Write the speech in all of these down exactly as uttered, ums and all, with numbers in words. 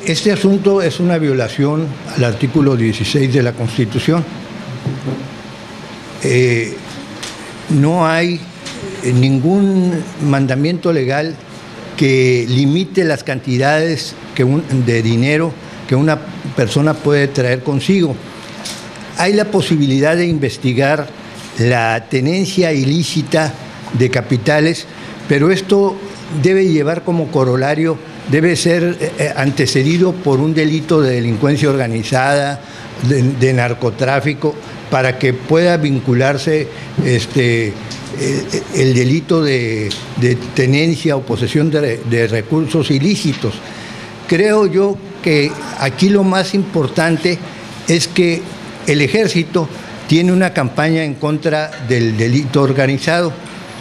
Este asunto es una violación al artículo dieciséis de la Constitución. Eh, no hay ningún mandamiento legal que limite las cantidades que un, de dinero que una persona puede traer consigo. Hay la posibilidad de investigar la tenencia ilícita de capitales, pero esto debe llevar como corolario, debe ser eh, antecedido por un delito de delincuencia organizada, de, de narcotráfico, para que pueda vincularse este, eh, el delito de, de tenencia o posesión de, de recursos ilícitos. Creo yo que aquí lo más importante es que el Ejército tiene una campaña en contra del delito organizado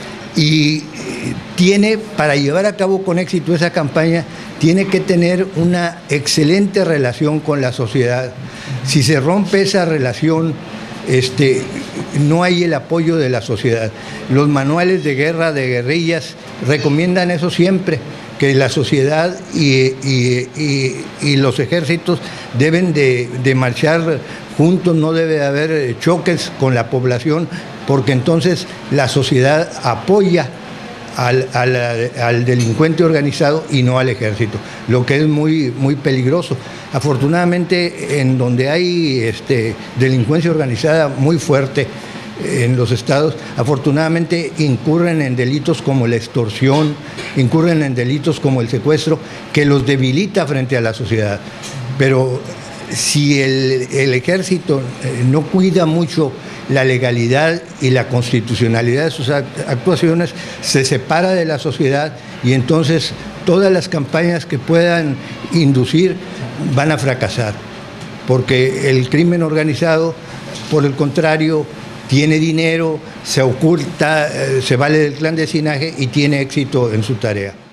y tiene, para llevar a cabo con éxito esa campaña, tiene que tener una excelente relación con la sociedad. Si se rompe esa relación, este, no hay el apoyo de la sociedad. Los manuales de guerra, de guerrillas, recomiendan eso siempre, que la sociedad y, y, y, y los ejércitos deben de, de marchar juntos, no debe haber choques con la población, porque entonces la sociedad apoya al, al, al delincuente organizado y no al ejército, lo que es muy, muy peligroso. Afortunadamente, en donde hay este, delincuencia organizada muy fuerte en los estados, afortunadamente incurren en delitos como la extorsión, incurren en delitos como el secuestro, que los debilita frente a la sociedad. Pero si el, el ejército no cuida mucho la legalidad y la constitucionalidad de sus actuaciones, se separa de la sociedad y entonces todas las campañas que puedan inducir van a fracasar, porque el crimen organizado, por el contrario, tiene dinero, se oculta, se vale del clandestinaje y tiene éxito en su tarea.